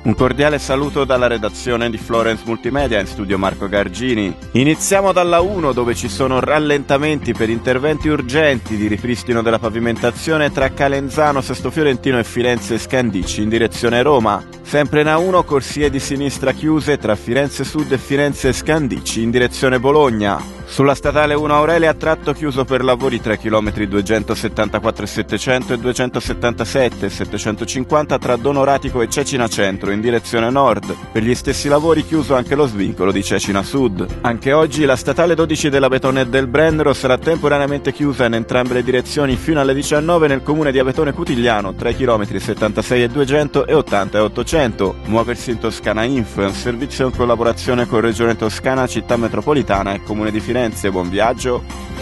Un cordiale saluto dalla redazione di Florence Multimedia, in studio Marco Gargini. Iniziamo dalla 1, dove ci sono rallentamenti per interventi urgenti di ripristino della pavimentazione tra Calenzano, Sesto Fiorentino e Firenze Scandicci in direzione Roma. Sempre in A1, corsie di sinistra chiuse tra Firenze Sud e Firenze Scandicci in direzione Bologna. Sulla statale 1 Aurelia, tratto chiuso per lavori 3 km 274 e 700 e 277 e 750 tra Donoratico e Cecina Centro in direzione nord. Per gli stessi lavori chiuso anche lo svincolo di Cecina Sud. Anche oggi la statale 12 della Betone e del Brennero sarà temporaneamente chiusa in entrambe le direzioni fino alle 19 nel comune di Abetone Cutigliano, 3 km 76 e 200 e 80 e 800. Muoversi in Toscana Info è un servizio in collaborazione con Regione Toscana, Città Metropolitana e Comune di Firenze. Buon viaggio!